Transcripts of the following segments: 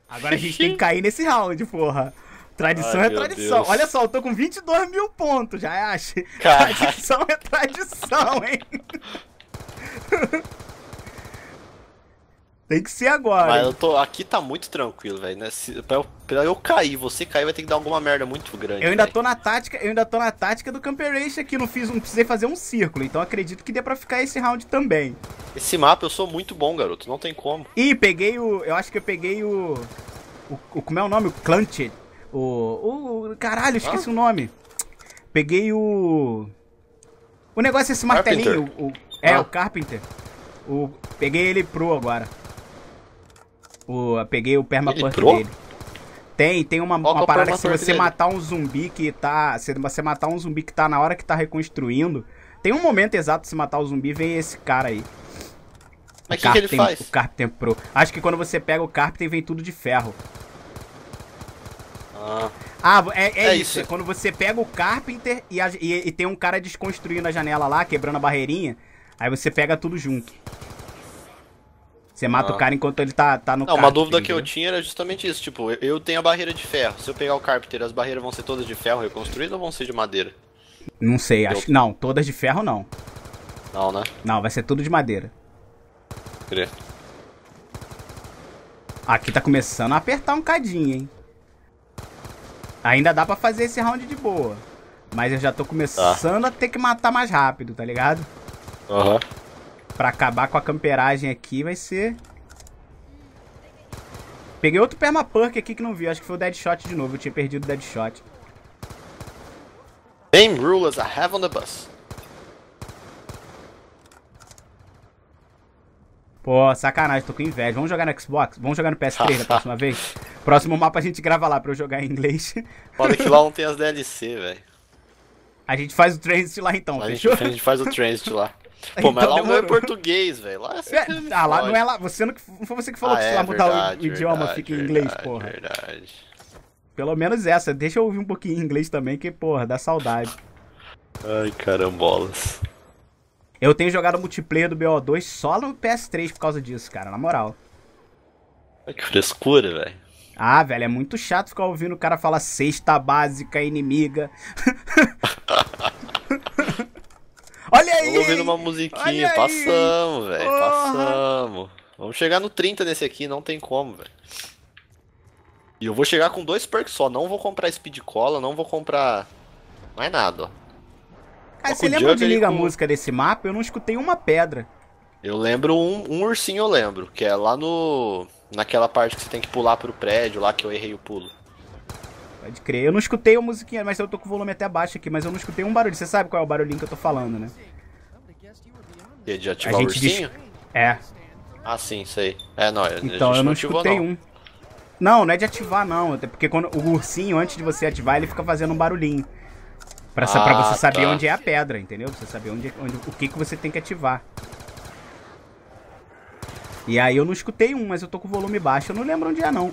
Agora a gente tem que cair nesse round, porra. Tradição Ai, é meu tradição. Deus. Olha só, eu tô com 22 mil pontos, já acha? Caralho. Tradição é tradição, hein? Tem que ser agora. Mas Hein? eu tô. Aqui tá muito tranquilo, velho. Né? Pra eu cair, você cair, vai ter que dar alguma merda muito grande. Eu ainda velho. tô na tática, do Camper Race aqui, não precisei fazer um círculo, então acredito que dê pra ficar esse round também. Esse mapa eu sou muito bom, garoto. Não tem como. Ih, eu acho que eu peguei como é o nome? O Clunched. Caralho, esqueci o nome. Peguei o negócio, esse martelinho. O Carpenter. Peguei ele pro agora. Peguei o permaperk dele. Tem uma parada que se você matar um zumbi que tá... Se você matar um zumbi que tá na hora que tá reconstruindo... Tem um momento exato de se matar o zumbi, vem esse cara aí. Mas o que ele faz? O Carpenter Pro. Acho que quando você pega o Carpenter vem tudo de ferro. É isso. É quando você pega o Carpenter e tem um cara desconstruindo a janela lá, quebrando a barreirinha. Aí você pega tudo junto. Você mata o cara enquanto ele tá no Não, uma dúvida que eu tinha era justamente isso. Tipo, eu tenho a barreira de ferro. Se eu pegar o Carpenter, as barreiras vão ser todas de ferro reconstruídas ou vão ser de madeira? Não sei, acho. Não, todas de ferro não. Não, né? Não, vai ser tudo de madeira. Querer. Aqui tá começando a apertar um cadinho, hein? Ainda dá pra fazer esse round de boa. Mas eu já tô começando a ter que matar mais rápido, tá ligado? Aham. Pra acabar com a camperagem aqui vai ser... Peguei outro permaperk aqui que não vi. Acho que foi o Deadshot de novo. Eu tinha perdido o Deadshot. Same rule as I have on the bus. Pô, sacanagem, tô com inveja. Vamos jogar no Xbox? Vamos jogar no PS3 da próxima vez? Próximo mapa a gente grava lá pra eu jogar em inglês. Foda que lá não tem as DLC, velho. A gente faz o Transit lá então, fechou? A gente faz o Transit lá. Pô, mas Então lá não é demorou. português, velho. Lá é lá não é lá. Não foi você que falou que se lá mudar o idioma fica em inglês, porra. Verdade. Pelo menos essa. Deixa eu ouvir um pouquinho em inglês também, que, porra, dá saudade. Ai, carambolas. Eu tenho jogado multiplayer do BO2 só no PS3 por causa disso, cara, na moral. Ai, que frescura, velho. Ah, velho, é muito chato ficar ouvindo o cara falar cesta básica inimiga. Olha aí! Vamos ouvindo uma musiquinha. Passamos, velho. Passamos. Vamos chegar no 30 nesse aqui, não tem como, velho. E eu vou chegar com 2 perks só. Não vou comprar speed cola, não vou comprar mais nada, ó. Cara, você lembra de liga a música desse mapa? Eu não escutei uma pedra. Eu lembro um ursinho, eu lembro. Que é lá naquela parte que você tem que pular pro prédio, lá que eu errei o pulo. Pode crer. Eu não escutei a musiquinha, mas eu tô com o volume até baixo aqui, mas eu não escutei um barulho. Você sabe qual é o barulhinho que eu tô falando, né? De ativar o ursinho? É. Ah, sim, sei. É, não, então eu não escutei um. Não, não é de ativar, não. Até porque quando o ursinho, antes de você ativar, ele fica fazendo um barulhinho. Pra você saber onde é a pedra, entendeu? Pra você saber o que você tem que ativar. E aí eu não escutei um, mas eu tô com o volume baixo. Eu não lembro onde é, não.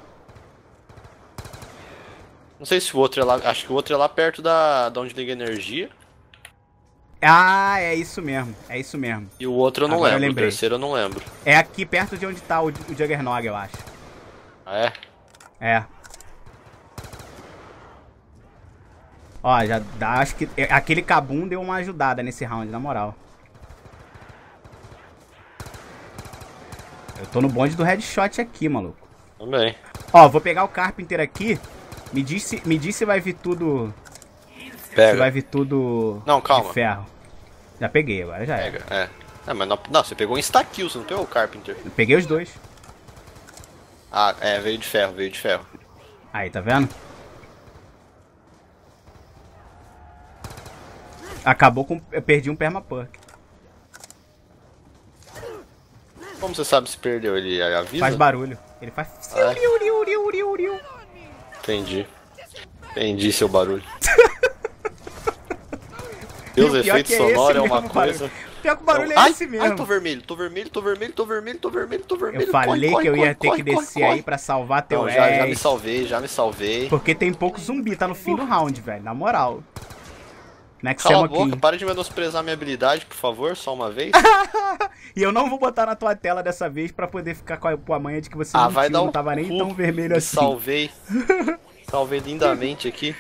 Não sei se o outro é lá. Acho que o outro é lá perto da onde liga a energia. Ah, é isso mesmo. É isso mesmo. E o outro eu não lembro. O terceiro eu não lembro. É aqui perto de onde tá o Juggernog, eu acho. Ah, é? É. Ó, já dá, acho que aquele Kabum deu uma ajudada nesse round, na moral. Eu tô no bonde do headshot aqui, maluco. Também. Ó, vou pegar o Carpenter aqui. Me diz se vai vir tudo... Pega. Se vai vir tudo não, calma. De ferro. Já peguei, agora já pega, é. Mas não, você pegou um Stakill, você não pegou o Carpenter. Eu peguei os dois. Ah, é, veio de ferro, veio de ferro. Aí, tá vendo? Acabou com... Eu perdi um permaperk. Como você sabe se perdeu? Ele avisa? Faz barulho. Ele faz... Entendi. Entendi seu barulho. Deus, efeito sonoro é uma coisa... Pior que o barulho é esse mesmo. Ai, tô vermelho. Eu falei que eu ia ter que descer aí pra salvar teu já me salvei. Porque tem pouco zumbi, tá no fim do round, velho. Na moral. Cala a boca, para de menosprezar minha habilidade, por favor, só uma vez. E eu não vou botar na tua tela dessa vez pra poder ficar com a manha de que você vai dar não tava nem tão vermelho assim. Salvei. Salvei lindamente aqui.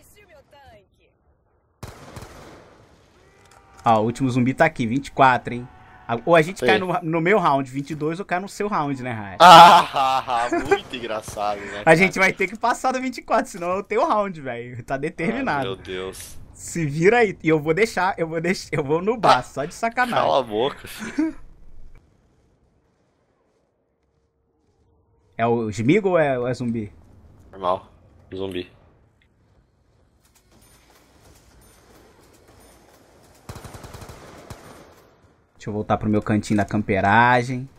Ó, o último zumbi tá aqui, 24, hein? Ou a gente cai no meu round, 22, ou cai no seu round, né, Raia? Muito engraçado, né, cara? A gente vai ter que passar do 24, senão eu tenho round, velho. Tá determinado. Meu Deus. Se vira aí. E eu vou no bar, só de sacanagem. Cala a boca, filho. É o Smeagol ou é zumbi? Normal, zumbi. Deixa eu voltar pro meu cantinho da camperagem.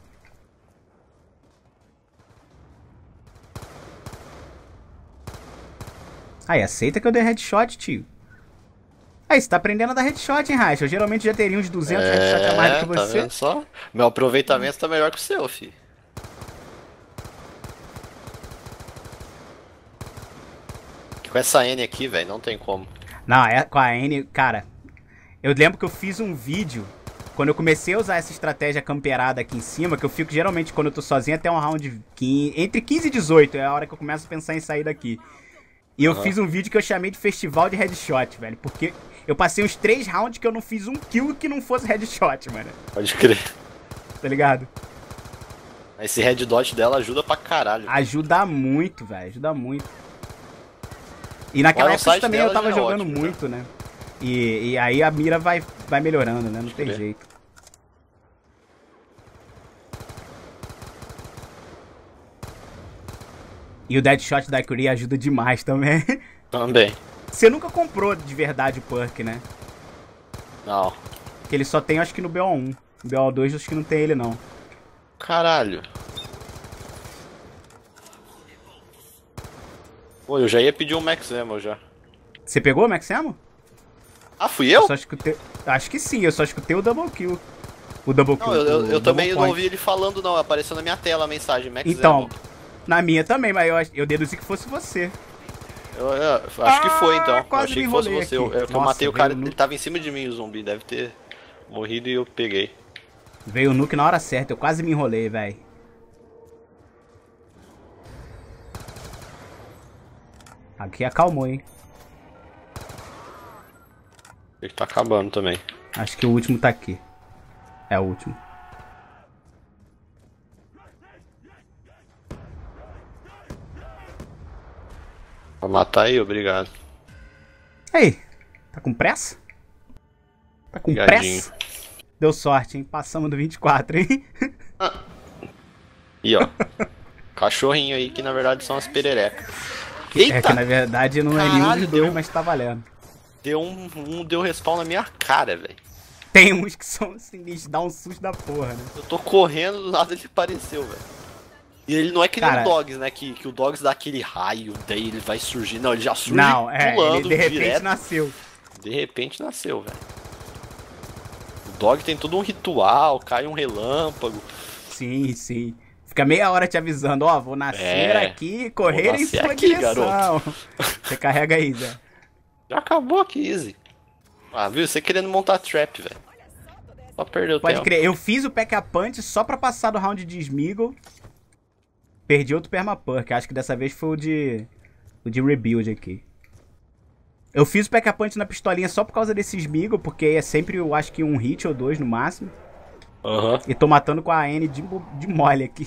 Aí, aceita que eu dei headshot, tio. Aí, você tá aprendendo a dar headshot, hein, Racha? Eu geralmente já teria uns 200 headshot a mais do que você. Tá vendo só? Meu aproveitamento tá melhor que o seu, filho. Com essa N aqui, velho, não tem como. Não, com a N, cara. Eu lembro que eu fiz um vídeo quando eu comecei a usar essa estratégia camperada aqui em cima, que eu fico geralmente quando eu tô sozinho até um round entre 15 e 18, é a hora que eu começo a pensar em sair daqui. E eu fiz um vídeo que eu chamei de Festival de Headshot, velho, porque eu passei uns 3 rounds que eu não fiz um kill que não fosse headshot, mano. Pode crer. Tá ligado? Esse red dot dela ajuda pra caralho. Ajuda muito, velho, ajuda muito. E naquela época também eu tava jogando muito, né? E aí a mira vai melhorando, né? Não tem jeito. E o Deadshot da Curie ajuda demais também. Também. Você nunca comprou de verdade o perk, né? Não. Que ele só tem, acho que no BO1. No BO2 acho que não tem ele, não. Caralho. Pô, eu já ia pedir um Max Ammo já. Você pegou o Max Ammo? Ah, fui eu? Só escutei... Acho que sim, eu só escutei o Double Kill. O Double Kill. Não, eu também não ouvi ele falando, não. Apareceu na minha tela a mensagem, Max então, Ammo. Na minha também, mas eu deduzi que fosse você. Eu acho que foi, então. Eu achei que fosse você. Eu matei o cara, ele tava em cima de mim, o zumbi. Deve ter morrido e eu peguei. Veio o nuke na hora certa, eu quase me enrolei, velho. Aqui acalmou, hein. Ele tá acabando também. Acho que o último tá aqui. É o último. Pra matar aí, obrigado. Ei, tá com pressa? Tá com pressa? Deu sorte, hein? Passamos do 24, hein? E ó, cachorrinho aí que na verdade são as pererecas. Eita! É que na verdade não é nenhum dos dois, mas tá valendo. Deu respawn na minha cara, velho. Tem uns que são assim, eles dão um susto da porra, né? Eu tô correndo, do nada ele apareceu, velho. E ele não é que nem o Dogs, né? Que o Dogs dá aquele raio, daí ele vai surgir. Não, ele já surge pulando, ele de repente direto. nasceu. De repente nasceu, velho. O Dog tem todo um ritual, cai um relâmpago. Sim, sim. Fica meia hora te avisando, ó, vou nascer aqui, correr em sua direção. Garoto. Você carrega aí, Zé. Já acabou aqui, easy. Ah, viu? Você querendo montar trap, velho. Só perdeu o tempo. Pode crer, eu fiz o Pack a Punch só pra passar do round de Smeagol. Perdi outro Permaperk, acho que dessa vez foi o de Rebuild aqui. Eu fiz o Pack a Punch na pistolinha só por causa desse Smeagol, porque é sempre, eu acho que um hit ou 2 no máximo. E tô matando com a N de mole aqui.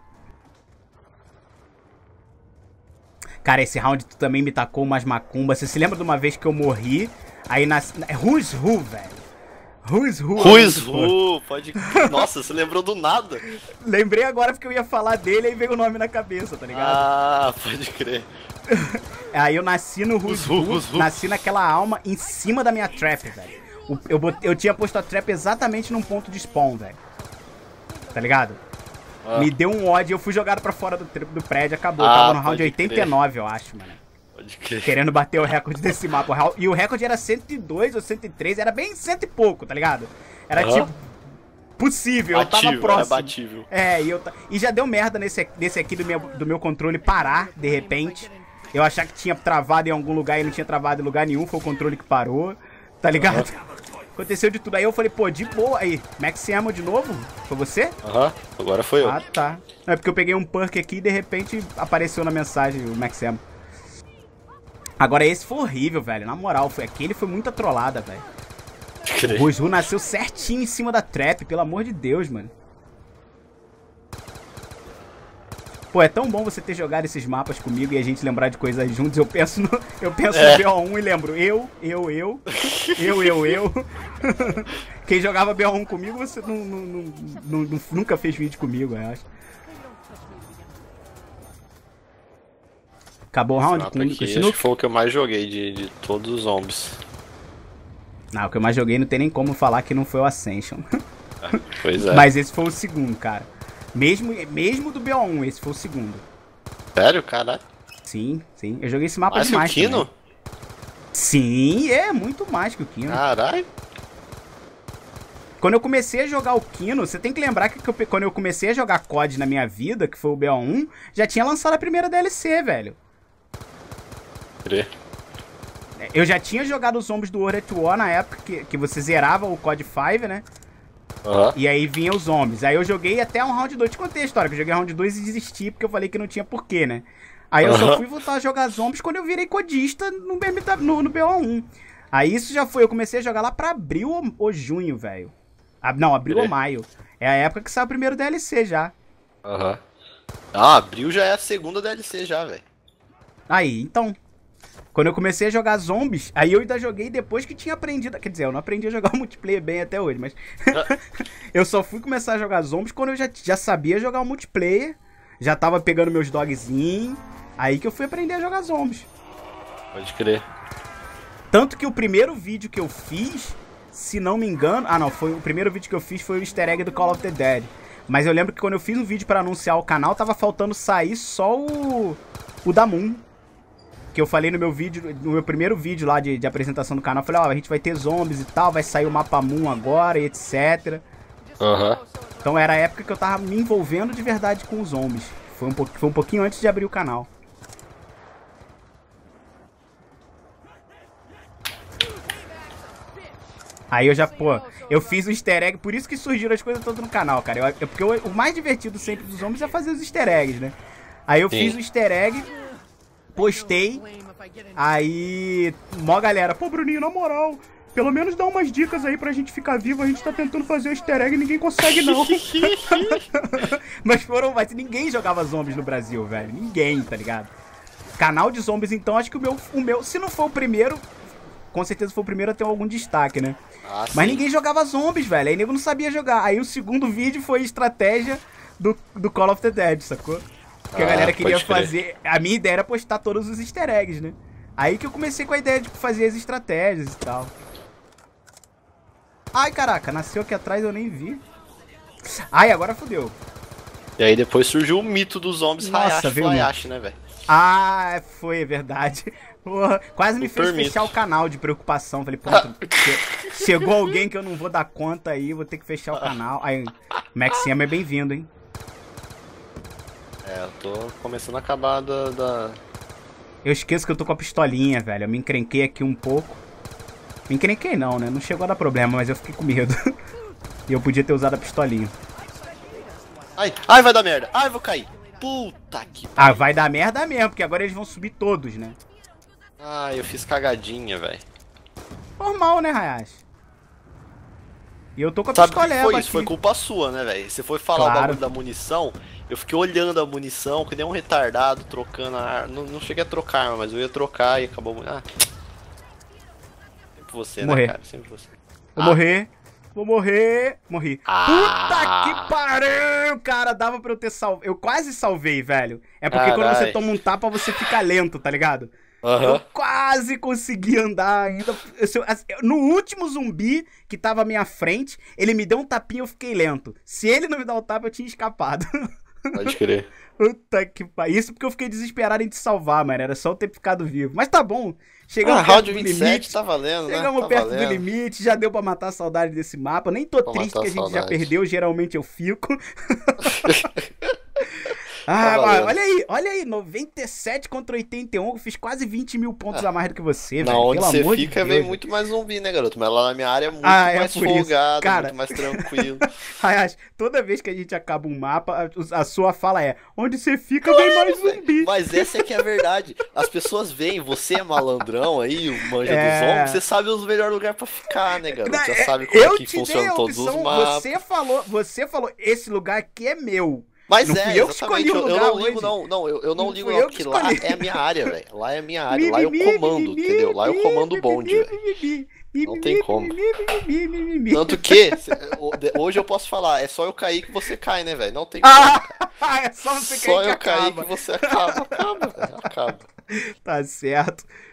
Cara, esse round tu também me tacou umas macumbas. Você se lembra de uma vez que eu morri? Aí nas... Who's Who, velho? Who's Who, pode... Nossa, você lembrou do nada. Lembrei agora porque eu ia falar dele e veio o nome na cabeça, tá ligado? Ah, pode crer. Aí eu nasci no Who's Who, nasci naquela alma em cima da minha trap, velho. Eu tinha posto a trap exatamente num ponto de spawn, velho. Tá ligado? Me deu um odd e eu fui jogado pra fora do prédio, acabou. Tava no round 89, eu acho, mano. Pode crer. Querendo bater o recorde desse mapa. E o recorde era 102 ou 103, era bem cento e pouco, tá ligado? Era tipo... possível, batível, eu tava próximo. É batível. E já deu merda nesse aqui do meu controle parar, de repente. Eu achar que tinha travado em algum lugar e não tinha travado em lugar nenhum, foi o controle que parou. Tá ligado? Aconteceu de tudo. Aí eu falei, pô, de boa. Aí, Max Ammo de novo? Foi você? Agora foi eu. Ah, tá. Não, é porque eu peguei um perk aqui e de repente apareceu na mensagem o Max Ammo. Agora esse foi horrível, velho. Na moral, aquele foi muita trollada, velho. O Rosru nasceu certinho em cima da trap, pelo amor de Deus, mano. Pô, é tão bom você ter jogado esses mapas comigo e a gente lembrar de coisas juntos. Eu penso no BO1 e lembro eu. Quem jogava BO1 comigo, você nunca fez vídeo comigo, eu acho. Acabou o round? Acho que foi o que eu mais joguei de todos os zombies. Não, o que eu mais joguei não tem nem como falar que não foi o Ascension. Pois é. Mas esse foi o segundo, cara. Mesmo do BO1, esse foi o segundo. Sério, caralho? Sim. Eu joguei esse mapa mais demais. Que o Kino? Também. Sim, é muito mais que o Kino. Caralho. Quando eu comecei a jogar o Kino, você tem que lembrar que quando eu comecei a jogar COD na minha vida, que foi o BO1, já tinha lançado a primeira DLC, velho. Eu já tinha jogado os zombies do World at War na época que você zerava o COD 5, né? E aí vinha os zombies. Aí eu joguei até um round 2. Te contei a história, que eu joguei round 2 e desisti porque eu falei que não tinha porquê, né? Aí eu só fui voltar a jogar zombies quando eu virei codista no BO1. Aí isso já foi, eu comecei a jogar lá pra abril ou junho, velho. Não, abril ou maio. É a época que saiu o primeiro DLC já. Abril já é a segunda DLC já, velho. Aí, então... Quando eu comecei a jogar zombies, aí eu ainda joguei depois que tinha aprendido... Quer dizer, eu não aprendi a jogar o multiplayer bem até hoje, mas... eu só fui começar a jogar zombies quando eu já sabia jogar o multiplayer. Já tava pegando meus dogzinhos. Aí que eu fui aprender a jogar zombies. Pode crer. Tanto que o primeiro vídeo que eu fiz, se não me engano... Ah, não, o primeiro vídeo que eu fiz foi o easter egg do Call of the Dead. Mas eu lembro que quando eu fiz um vídeo pra anunciar o canal, tava faltando sair só o da Moon. Que eu falei no meu primeiro vídeo lá de apresentação do canal. Eu falei, ó, a gente vai ter zombies e tal, vai sair o mapa Moon agora e etc. Então era a época que eu tava me envolvendo de verdade com os zombies. Foi um pouquinho antes de abrir o canal. Aí eu já, pô, eu fiz o easter egg, por isso que surgiram as coisas todas no canal, cara. Porque o mais divertido sempre dos zombies é fazer os easter eggs, né? Aí eu fiz o easter egg... Postei, aí, mó galera, pô Bruninho, na moral, pelo menos dá umas dicas aí pra gente ficar vivo, a gente tá tentando fazer o easter egg e ninguém consegue não. Mas ninguém jogava zombies no Brasil, velho, ninguém, tá ligado? Canal de zombies, então, acho que o meu, se não for o primeiro, com certeza foi o primeiro a ter algum destaque, né? Mas ninguém jogava zombies, velho, aí nego não sabia jogar, aí o segundo vídeo foi estratégia do Call of the Dead, sacou? Porque a galera queria fazer... A minha ideia era postar todos os easter eggs, né? Aí que eu comecei com a ideia de fazer as estratégias e tal. Ai, caraca, nasceu aqui atrás, eu nem vi. Ai, agora fodeu. E aí depois surgiu o mito dos zombies Hayashi, né, velho? Ah, foi, é verdade. Porra, quase me fez fechar o canal de preocupação. Falei, pronto, chegou alguém que eu não vou dar conta aí, vou ter que fechar o canal. Aí, Max Ammo é bem-vindo, hein? Eu tô começando a acabar da... Eu esqueço que eu tô com a pistolinha, velho. Eu me encrenquei aqui um pouco. Me encrenquei não, né? Não chegou a dar problema, mas eu fiquei com medo. E eu podia ter usado a pistolinha. Ai, vai dar merda. Ai, vou cair. Puta que... vai dar merda mesmo, porque agora eles vão subir todos, né? Eu fiz cagadinha, velho. Normal, né, Hayashi? E eu tô com a pistoleta foi aqui. Isso foi culpa sua, né, velho? Você foi falar o bagulho da munição... Eu fiquei olhando a munição, que nem um retardado, trocando a arma. Não cheguei a trocar arma, mas eu ia trocar e acabou... Sempre você, né, cara? Sempre você. Vou morrer. Morri. Puta que pariu, cara. Dava pra eu ter salvo. Eu quase salvei, velho. É porque quando você toma um tapa, você fica lento, tá ligado? Eu quase consegui andar ainda. No último zumbi que tava à minha frente, ele me deu um tapinha e eu fiquei lento. Se ele não me dar o tapa, eu tinha escapado. Pode crer. Puta que pariu. Isso porque eu fiquei desesperado em te salvar, mano. Era só eu ter ficado vivo. Mas tá bom. Chegamos perto do limite. Tá valendo, né? Chegamos perto do limite. Já deu pra matar a saudade desse mapa. Nem tô triste que a gente já perdeu. Geralmente eu fico. Ah, valendo. olha aí, 97 contra 81, eu fiz quase 20 mil pontos a mais do que você, Na velho. onde Pelo você amor de fica, Deus. vem muito mais zumbi, né, garoto? Mas lá na minha área é muito É mais por isso. folgado, Cara, muito mais tranquilo. Aliás, toda vez que a gente acaba um mapa, a sua fala é: onde você fica, vem mais zumbi. Mas essa é que é a verdade. As pessoas veem, você é malandrão aí, o manja dos É. ombros, você sabe os melhores lugares pra ficar, né, garoto? Não, Já sabe como eu é que te dei funcionam a todos os opção, mapas. você falou, esse lugar aqui é meu. Mas Não é, fui eu que escolhi exatamente. o Eu lugar não ligo, hoje. não. Eu não ligo, fui não, eu que porque lá escolhi. é a minha área, velho. Lá é a minha área. Lá eu comando, entendeu? Lá eu comando o bonde, velho. Não tem como. Tanto que, hoje eu posso falar, é só eu cair que você cai, né, velho? Não tem como. É só você Só cair eu que cair acaba. que você acaba. Acaba, velho. Acaba. Tá certo.